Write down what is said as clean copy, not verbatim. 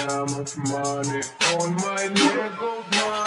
how much money on my leg goes money.